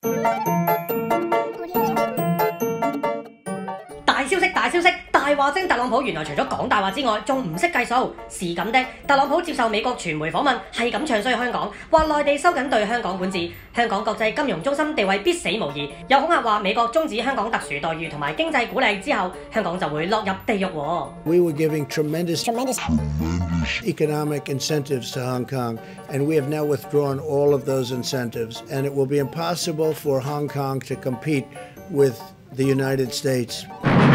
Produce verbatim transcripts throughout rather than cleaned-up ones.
大消息！大消息！大話精特朗普原來除咗講大話之外，仲唔識計數。是咁的，特朗普接受美國傳媒訪問，係咁唱衰香港，話內地收緊對香港管治，香港國際金融中心地位必死無疑。又恐嚇話美國終止香港特殊待遇同埋經濟鼓勵之後，香港就會落入地獄喎。 We were giving tremendous, tremendous economic incentives to Hong Kong, and we have now withdrawn all of those incentives, and it will be impossible for Hong Kong to compete with the United States.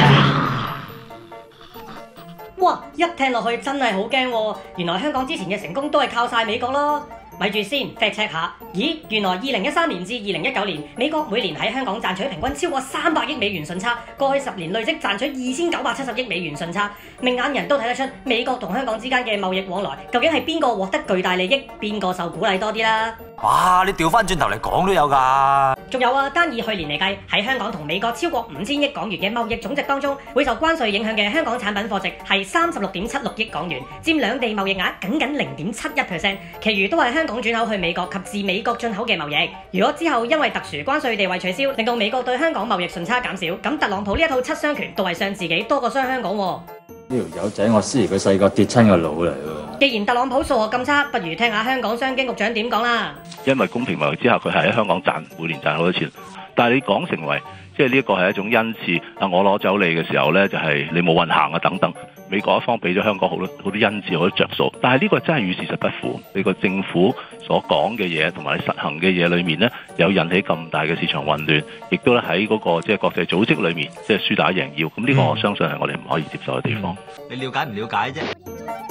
哇！一聽落去真係好驚喎，原來香港之前嘅成功都係靠晒美國咯。咪住先 ，fact check 下，咦，原來二零一三年至二零一九年，美國每年喺香港賺取平均超過三百億美元順差，過去十年累積賺取二千九百七十億美元順差，明眼人都睇得出美國同香港之間嘅貿易往來，究竟係邊個獲得巨大利益，邊個受鼓勵多啲啦？ 哇！你調翻轉頭嚟講都有㗎。 仲有啊，單以去年嚟計，喺香港同美國超過五千億港元嘅貿易總值當中，會受關稅影響嘅香港產品貨值係三十六點七六億港元，佔兩地貿易額僅僅零點七一 percent， 其餘都係香港轉口去美國及自美國進口嘅貿易。如果之後因為特殊關稅地位取消，令到美國對香港貿易順差減少，咁特朗普呢一套七傷拳都係傷自己多過傷香港喎。 呢條友仔我思疑佢細個跌親個腦嚟喎。 既然特朗普數學咁差，不如聽下香港商經局長點講啦。 因為公平貿易之下，佢係喺香港賺每年賺好多錢，但係你講成為即係呢一個係一種恩賜，啊我攞走你嘅時候咧，就係、是、你冇運行啊等等。美國一方俾咗香港好多好多恩賜，好多着數，但係呢個真係與事實不符。你個政府所講嘅嘢同埋你實行嘅嘢裏面呢，有引起咁大嘅市場混亂，亦都咧喺嗰個即係國際組織裏面，即係輸打贏要。咁呢個我相信係我哋唔可以接受嘅地方。 你了解唔了解啫？